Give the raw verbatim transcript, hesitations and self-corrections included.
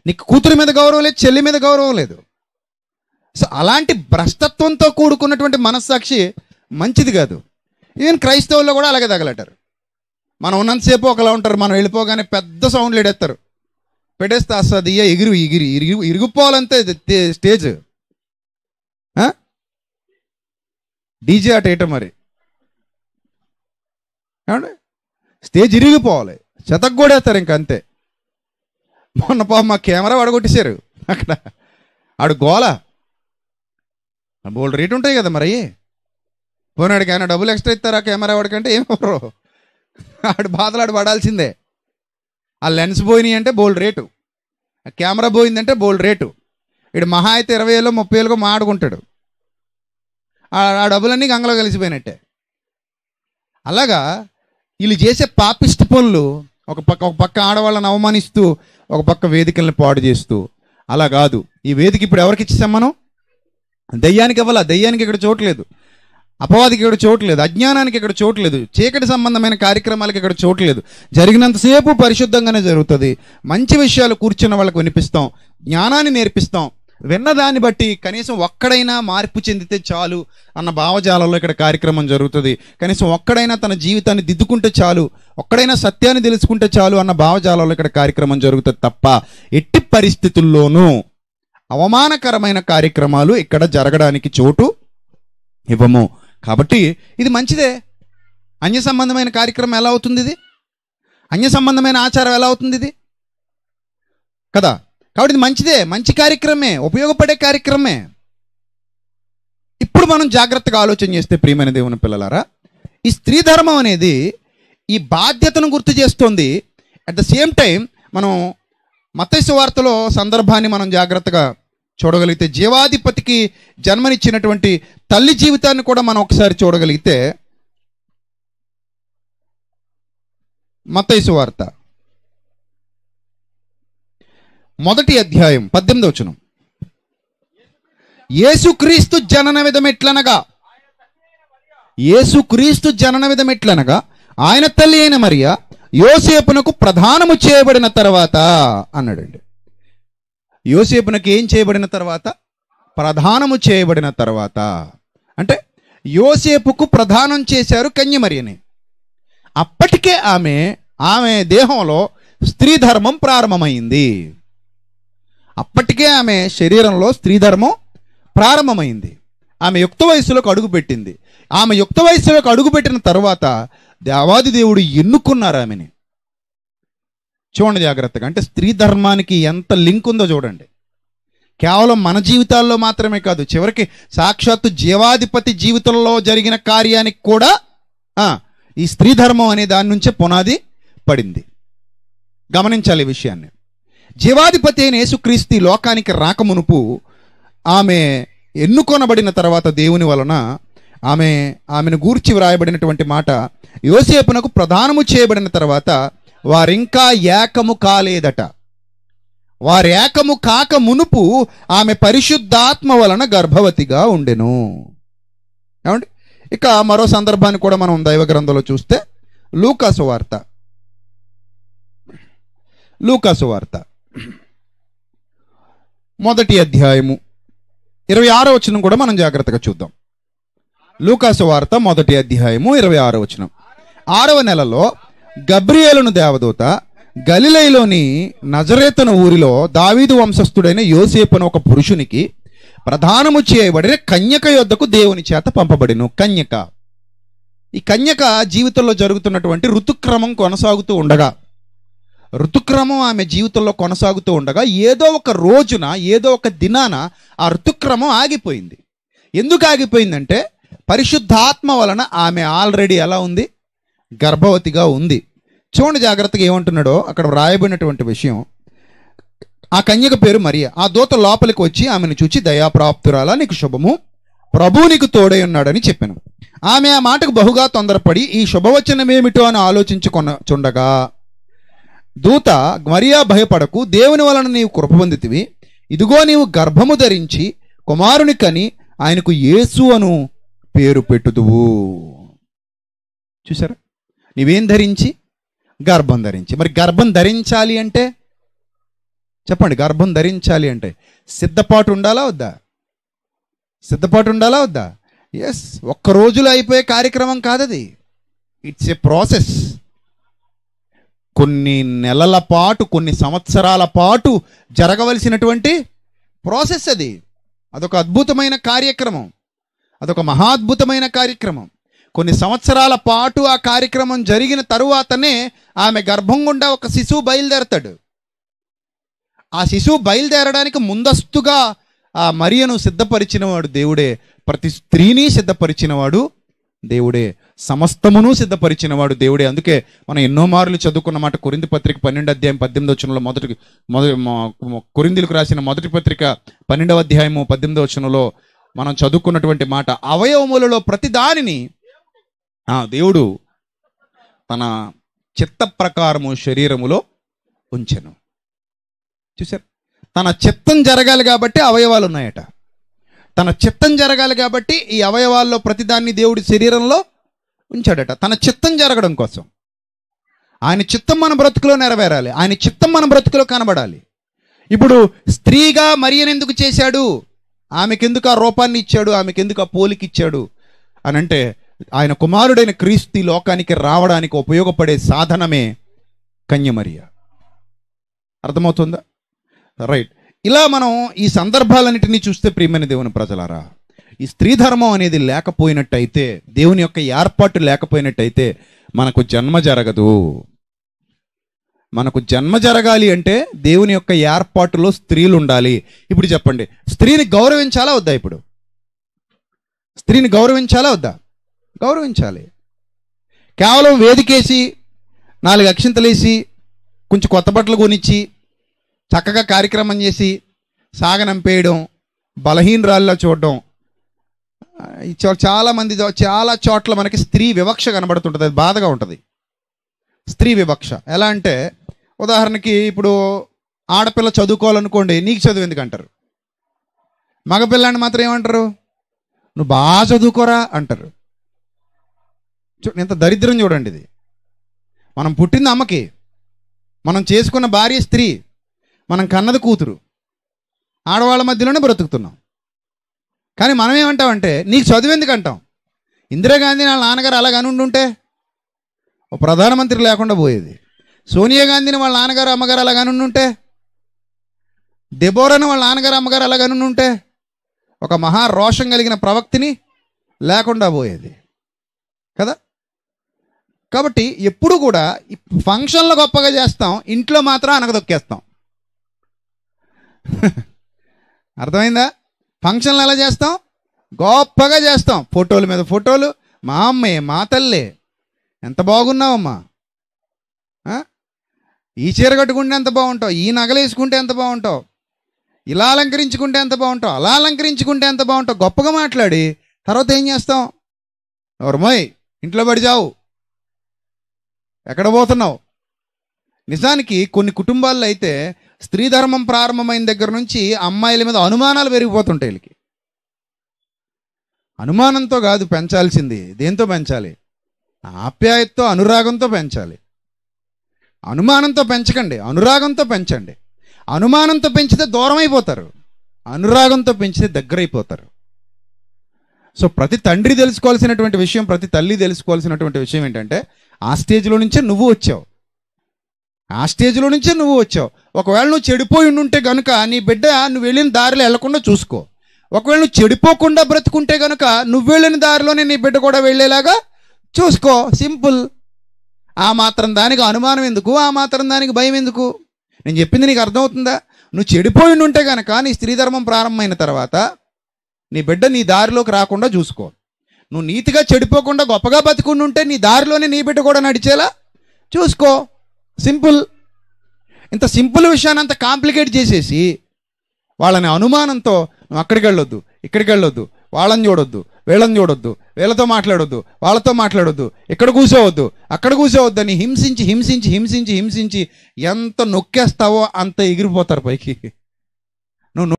నీకు కూతురి మీద గౌరవం లేదు, చెల్లి మీద గౌరవం లేదు. సో అలాంటి భ్రష్టత్వంతో కూడుకున్నటువంటి మనస్సాక్షి మంచిది కాదు. ఈవెన్ క్రైస్తవుల్లో కూడా అలాగే తగలటారు. మనం ఉన్నంతసేపు ఒకలా ఉంటారు, మనం వెళ్ళిపోగానే పెద్ద సౌండ్లు ఎడేస్తారు, పెట్టేస్తే అసలు ఇయ్య ఎగిరి ఎగిరి ఇరిగి ఇరిగిపోవాలంతే స్టేజ్. డీజే అట వేయటం మరి ఏమండి, స్టేజ్ ఇరిగిపోవాలి, చెతకు కొడేస్తారు ఇంక అంతే. మొన్న పాపం మా కెమెరా వడగొట్టేశారు అక్కడ. ఆడు గోల బోల్డ్ రేటు ఉంటాయి కదా మరి. పోనాడికి ఆయన డబ్బులు ఎక్స్ట్రా ఇస్తారా కెమెరా వాడికంటే ఏమవరు, ఆడు బాధలు ఆడు పడాల్సిందే. ఆ లెన్స్ పోయినాయి అంటే బోల్డ్ రేటు, ఆ కెమెరా పోయిందంటే బోల్డ్ రేటు. ఇడు మహా అయితే ఇరవై వేలు ముప్పై వేలుగా మాడుకుంటాడు. ఆ డబ్బులన్నీ గంగలో కలిసిపోయినట్టే. అలాగా వీళ్ళు చేసే పాపిష్టి పనులు, ఒక పక్క ఒక పక్క ఆడవాళ్ళని అవమానిస్తూ, ఒక పక్క వేదికల్ని పాడు చేస్తూ. అలా కాదు. ఈ వేదిక ఇప్పుడు ఎవరికి ఇచ్చేసాం మనం? దయ్యానికి ఇవ్వాల. దయ్యానికి ఇక్కడ చోట్లేదు, అపవాదికి ఇక్కడ చోట్లేదు, అజ్ఞానానికి ఇక్కడ చోట్లేదు, చీకటి సంబంధమైన కార్యక్రమాలకి ఇక్కడ చోట్లేదు. జరిగినంతసేపు పరిశుద్ధంగానే జరుగుతుంది. మంచి విషయాలు కూర్చున్న వాళ్ళకు వినిపిస్తాం, జ్ఞానాన్ని నేర్పిస్తాం. విన్నదాన్ని బట్టి కనీసం ఒక్కడైనా మార్పు చెందితే చాలు అన్న భావజాలంలో ఇక్కడ కార్యక్రమం జరుగుతుంది. కనీసం ఒక్కడైనా తన జీవితాన్ని దిద్దుకుంటే చాలు, ఒక్కడైనా సత్యాన్ని తెలుసుకుంటే చాలు అన్న భావజాలంలో ఇక్కడ కార్యక్రమం జరుగుతుంది తప్ప ఎట్టి పరిస్థితుల్లోనూ అవమానకరమైన కార్యక్రమాలు ఇక్కడ జరగడానికి చోటు ఇవ్వము. కాబట్టి ఇది మంచిదే. అన్య సంబంధమైన కార్యక్రమం ఎలా అవుతుంది? ఇది అన్య సంబంధమైన ఆచారం ఎలా అవుతుంది ఇది కదా? కాబట్టి ఇది మంచిదే, మంచి కార్యక్రమే, ఉపయోగపడే కార్యక్రమే. ఇప్పుడు మనం జాగ్రత్తగా ఆలోచన చేస్తే ప్రియమైన దేవుని పిల్లలారా, ఈ స్త్రీ ధర్మం అనేది ఈ బాధ్యతను గుర్తు చేస్తుంది. అట్ ద సేమ్ టైం మనం మత్తయి సువార్తలో సందర్భాన్ని మనం జాగ్రత్తగా చూడగలిగితే, జీవాధిపతికి జన్మనిచ్చినటువంటి తల్లి జీవితాన్ని కూడా మనం ఒకసారి చూడగలిగితే, మత్తయి సువార్త మొదటి అధ్యాయం పద్దెనిమిదవ వచనం. యేసుక్రీస్తు జనన విధమెట్లనగా యేసుక్రీస్తు జనన విధమెట్లనగా ఆయన తల్లి అయిన మరియ యోసేపునకు ప్రధానము చేయబడిన తర్వాత అన్నాడండి. యోసేపునకు ఏం చేయబడిన తర్వాత? ప్రధానము చేయబడిన తర్వాత. అంటే యోసేపుకు ప్రధానం చేశారు కన్యమరియని. అప్పటికే ఆమె ఆమె దేహంలో స్త్రీ ధర్మం ప్రారంభమైంది. అప్పటికే ఆమె శరీరంలో స్త్రీ ధర్మం ప్రారంభమైంది. ఆమె యుక్త వయసులోకి అడుగుపెట్టింది. ఆమె యుక్త వయసులోకి అడుగుపెట్టిన తర్వాత దేవాది దేవుడు ఎన్నుకున్నారు ఆమెని. చూడండి జాగ్రత్తగా. అంటే స్త్రీ ధర్మానికి ఎంత లింక్ ఉందో చూడండి. కేవలం మన జీవితాల్లో మాత్రమే కాదు, చివరికి సాక్షాత్తు జీవాధిపతి జీవితంలో జరిగిన కార్యానికి కూడా ఈ స్త్రీ ధర్మం అనే దాని నుంచే పునాది పడింది. గమనించాలి ఈ విషయాన్ని. జీవాధిపతి అయిన యేసుక్రీస్తు లోకానికి రాకమునుపు ఆమె ఎన్నుకొనబడిన తర్వాత దేవుని వలన ఆమె ఆమెను గూర్చి వ్రాయబడినటువంటి మాట, యోసేపునకు ప్రధానము చేయబడిన తర్వాత వారింకా ఏకము కాలేదట. వారు ఏకము కాక మునుపు ఆమె పరిశుద్ధాత్మ వలన గర్భవతిగా ఉండెను. ఏమండి? ఇక మరో సందర్భాన్ని కూడా మనం దైవ గ్రంథంలో చూస్తే, లూకాసు వార్త లూకాసు వార్త మొదటి అధ్యాయము ఇరవై ఆరో వచనం కూడా మనం జాగ్రత్తగా చూద్దాం. లూకాసు వార్త మొదటి అధ్యాయము ఇరవై ఆరో వచనం. ఆరవ నెలలో గబ్రియేలును దేవదూత గలిలయలోని నజరేతను ఊరిలో దావీదు వంశస్థుడైన యోసేపును ఒక పురుషునికి ప్రధానము చేయబడిన కన్యక యొద్దకు దేవుని చేత పంపబడిను. కన్యక, ఈ కన్యక జీవితంలో జరుగుతున్నటువంటి ఋతుక్రమం కొనసాగుతూ ఉండగా ఋతుక్రమం ఆమె జీవితంలో కొనసాగుతూ ఉండగా ఏదో ఒక రోజున ఏదో ఒక దినాన ఆ ఋతుక్రమం ఆగిపోయింది. ఎందుకు ఆగిపోయిందంటే పరిశుద్ధాత్మ వలన ఆమె ఆల్రెడీ ఎలా ఉంది? గర్భవతిగా ఉంది. చూడండి జాగ్రత్తగా ఏమంటున్నాడో అక్కడ వ్రాయబడినటువంటి విషయం. ఆ కన్యక పేరు మరియ. ఆ దూత లోపలికి వచ్చి ఆమెను చూచి, దయాప్రాప్తురాలా, నీకు శుభము, ప్రభువు నీకు తోడై ఉన్నాడని చెప్పాను. ఆమె ఆ మాటకు బహుగా తొందరపడి ఈ శుభవచనమేమిటో అని ఆలోచించుకొన చుండగా దూత, మరియా భయపడకు, దేవుని వలన నీవు కృప పొందితివి, ఇదిగో నీవు గర్భము ధరించి కుమారుని కని ఆయనకు యేసు అను పేరు పెట్టుదువు. చూసారా? నీవేం ధరించి? గర్భం ధరించి. మరి గర్భం ధరించాలి అంటే చెప్పండి, గర్భం ధరించాలి అంటే సిద్ధపాటు ఉండాలా వద్దా? సిద్ధపాటు ఉండాలా వద్దా? ఎస్. ఒక్క రోజులో అయిపోయే కార్యక్రమం కాదది. It's a process. కొన్ని నెలల పాటు, కొన్ని సంవత్సరాల పాటు జరగవలసినటువంటి ప్రాసెస్ అది. అదొక అద్భుతమైన కార్యక్రమం, అదొక మహాద్భుతమైన కార్యక్రమం. కొన్ని సంవత్సరాల పాటు ఆ కార్యక్రమం జరిగిన తరువాతనే ఆమె గర్భం గుండా ఒక శిశువు బయలుదేరతాడు. ఆ శిశువు బయలుదేరడానికి ముందస్తుగా ఆ మరియను సిద్ధపరిచినవాడు దేవుడే. ప్రతి స్త్రీని సిద్ధపరిచినవాడు దేవుడే. సమస్తమును సిద్ధపరిచినవాడు దేవుడే. అందుకే మనం ఎన్నో మార్లు చదువుకున్న మాట కొరింథీ పత్రిక పన్నెండు అధ్యాయం పద్దెనిమిది వచనంలో మొదటి మొదటి కొరింథీలకు రాసిన మొదటి పత్రిక పన్నెండవ అధ్యాయము పద్దెనిమిదవ వచనంలో మనం చదువుకున్నటువంటి మాట, అవయవములలో ప్రతి దానిని ఆ దేవుడు తన చిత్త ప్రకారము శరీరములో ఉంచెను. చూసారు, తన చిత్తం జరగాలి కాబట్టి అవయవాలు ఉన్నాయట. తన చిత్తం జరగాలి కాబట్టి ఈ అవయవాల్లో ప్రతిదాన్ని దేవుడి శరీరంలో ఉంచాడట. తన చిత్తం జరగడం కోసం. ఆయన చిత్తం మన బ్రతుకులో నెరవేరాలి. ఆయన చిత్తం మన బ్రతుకులో కనబడాలి. ఇప్పుడు స్త్రీగా మరియను ఎందుకు చేశాడు? ఆమెకెందుకు ఆ రూపాన్ని ఇచ్చాడు? ఆమెకెందుకు ఆ పోలికి ఇచ్చాడు అని అంటే, ఆయన కుమారుడైన క్రీస్తు లోకానికి రావడానికి ఉపయోగపడే సాధనమే కన్యమరియ. అర్థమవుతుందా? రైట్. ఇలా మనం ఈ సందర్భాలన్నిటినీ చూస్తే ప్రియమైన దేవుని ప్రజలారా, ఈ స్త్రీ ధర్మం అనేది లేకపోయినట్టయితే, దేవుని యొక్క ఏర్పాటు లేకపోయినట్టయితే మనకు జన్మ జరగదు. మనకు జన్మ జరగాలి అంటే దేవుని యొక్క ఏర్పాటులో స్త్రీలు ఉండాలి. ఇప్పుడు చెప్పండి, స్త్రీని గౌరవించాలా వద్దా? ఇప్పుడు స్త్రీని గౌరవించాలా వద్దా? గౌరవించాలి. కేవలం వేదికేసి నాలుగు అక్షింతలేసి కొంచెం కొత్త బట్టలు కొనిచ్చి చక్కగా కార్యక్రమం చేసి సాగనంపేయడం, బలహీనరాల్లో చూడడం, చాలామంది చాలా చోట్ల మనకి స్త్రీ వివక్ష కనబడుతుంటుంది. అది బాధగా ఉంటుంది. స్త్రీ వివక్ష ఎలా అంటే, ఉదాహరణకి ఇప్పుడు ఆడపిల్ల చదువుకోవాలనుకోండి, నీకు చదువు ఎందుకు అంటారు. మగపిల్లాన్ని మాత్రం ఏమంటారు? నువ్వు బాగా చదువుకోరా అంటారు. ఎంత దరిద్రం చూడండి ఇది. మనం పుట్టింది అమ్మకి, మనం చేసుకున్న భార్య స్త్రీ, మనం కన్నది కూతురు, ఆడవాళ్ళ మధ్యలోనే బ్రతుకుతున్నాం. కానీ మనం ఏమంటామంటే, నీకు చదువు ఎందుకు అంటాం. ఇందిరాగాంధీ వాళ్ళ నాన్నగారు అలాగని ఉండుంటే ఓ ప్రధానమంత్రి లేకుండా పోయేది. సోనియా గాంధీని వాళ్ళ నాన్నగారు అమ్మగారు అలాగని ఉండుంటే, దెబోరాని వాళ్ళ నాన్నగారు అమ్మగారు అలాగని ఉండుంటే ఒక మహా రోషం కలిగిన ప్రవక్తిని లేకుండా పోయేది కదా. కాబట్టి ఎప్పుడు కూడా ఫంక్షన్లో గొప్పగా చేస్తాం, ఇంట్లో మాత్రం అనగదొక్కేస్తాం. అర్థమైందా? ఫంక్షన్లు ఎలా చేస్తాం? గొప్పగా చేస్తాం. ఫోటోల మీద ఫోటోలు. మా అమ్మే, మా తల్లే, ఎంత బాగున్నావమ్మా, ఈ చీర కట్టుకుంటే ఎంత బాగుంటావు, ఈ నగలు వేసుకుంటే ఎంత బాగుంటావు, ఇలా అలంకరించుకుంటే ఎంత బాగుంటావు, అలా అలంకరించుకుంటే ఎంత బాగుంటావు, గొప్పగా మాట్లాడి తర్వాత ఏం చేస్తాం? ఎవరమ్మాయి ఇంట్లో పడిచావు, ఎక్కడ పోతున్నావు? నిజానికి కొన్ని కుటుంబాల్లో అయితే స్త్రీ ధర్మం ప్రారంభమైన దగ్గర నుంచి అమ్మాయిల మీద అనుమానాలు పెరిగిపోతుంటాయి. వీళ్ళకి అనుమానంతో కాదు పెంచాల్సింది, దేంతో పెంచాలి? ఆప్యాయతతో, అనురాగంతో పెంచాలి. అనుమానంతో పెంచకండి, అనురాగంతో పెంచండి. అనుమానంతో పెంచితే దూరం అయిపోతారు, అనురాగంతో పెంచితే దగ్గర అయిపోతారు. సో ప్రతి తండ్రి తెలుసుకోవాల్సినటువంటి విషయం, ప్రతి తల్లి తెలుసుకోవాల్సినటువంటి విషయం ఏంటంటే, ఆ స్టేజ్లో నుంచే నువ్వు వచ్చావు, ఆ స్టేజ్లో నుంచే నువ్వు వచ్చావు. ఒకవేళ నువ్వు చెడిపోయి ఉంటే కనుక నీ బిడ్డ నువ్వు వెళ్ళిన దారిలో వెళ్లకుండా చూసుకో. ఒకవేళ నువ్వు చెడిపోకుండా బ్రతుకుంటే కనుక నువ్వు వెళ్ళిన దారిలోనే నీ బిడ్డ కూడా వెళ్ళేలాగా చూసుకో. సింపుల్. ఆ మాత్రం దానికి అనుమానం ఎందుకు? ఆ మాత్రం దానికి భయం ఎందుకు? నేను చెప్పింది నీకు అర్థమవుతుందా? నువ్వు చెడిపోయి ఉంటే కనుక నీ స్త్రీ ధర్మం ప్రారంభమైన తర్వాత నీ బిడ్డ నీ దారిలోకి రాకుండా చూసుకో. నువ్వు నీతిగా చెడిపోకుండా గొప్పగా బతికుండి ఉంటే నీ దారిలోనే నీ బిడ్డ కూడా నడిచేలా చూసుకో. సింపుల్. ఇంత సింపుల్ విషయాన్ని అంత కాంప్లికేట్ చేసేసి వాళ్ళని అనుమానంతో నువ్వు అక్కడికి వెళ్ళొద్దు, ఇక్కడికి వెళ్ళొద్దు, వాళ్ళని చూడొద్దు, వీళ్ళని చూడొద్దు, వీళ్ళతో మాట్లాడొద్దు, వాళ్ళతో మాట్లాడొద్దు, ఇక్కడ కూర్చోవద్దు, అక్కడ కూర్చోవద్దు అని హింసించి హింసించి హింసించి హింసించి ఎంత నొక్కేస్తావో అంత ఎగిరిపోతారు పైకి.